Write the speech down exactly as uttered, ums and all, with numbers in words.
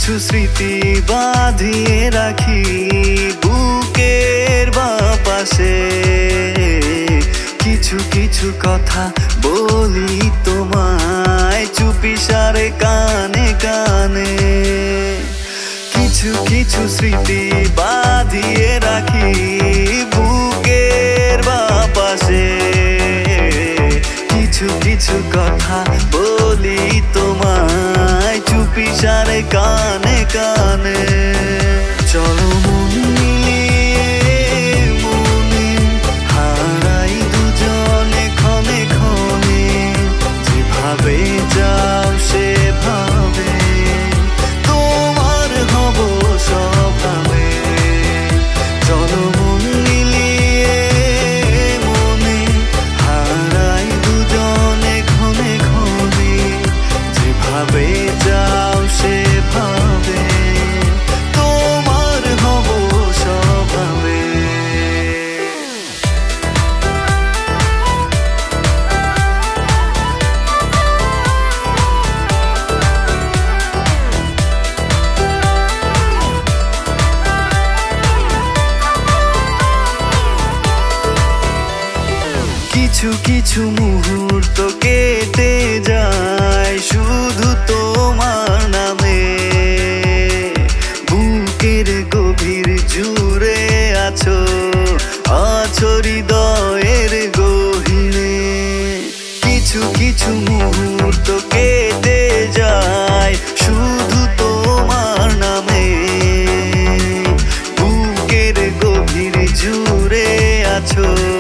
কিছু স্মৃতি বাঁধিয়ে রাখি বুকের বাপাশে, কিছু কিছু কথা বলি তোমায় চুপিসারে কানে কানে। কিছু কিছু স্মৃতি বাঁধিয়ে রাখি বুকের বাপাশে, কিছু কিছু কথা বলি তোমায় চুপিসারে কানে কানে। চলো মন মিলিয়ে মনে হারাই দুজনে ক্ষণে ক্ষণে, যেভাবে যাও সেভাবে তোমার হব স্বভাবে। চলো মন মিলিয়ে মনে হারাই দুজনে ক্ষণে ক্ষণে, যেভাবে যাও সেভাবে তোমার হব স্বভাবে। কিছু কিছু মুহূর্ত কেটে যায় শুধু তোমার নামে, বুকের গভীর জুড়ে আছো আছো হৃদয়ের গহীনে। কিছু কিছু মুহূর্ত কেটে যায় শুধু তোমার নামে, বুকের গভীর জুড়ে আছো